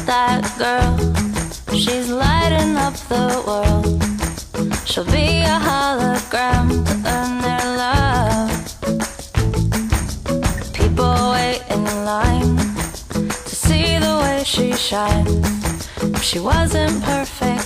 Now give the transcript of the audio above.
that girl. She's lighting up the world. She'll be a hologram to earn their love. People wait in line to see the way she shines. If she wasn't perfect,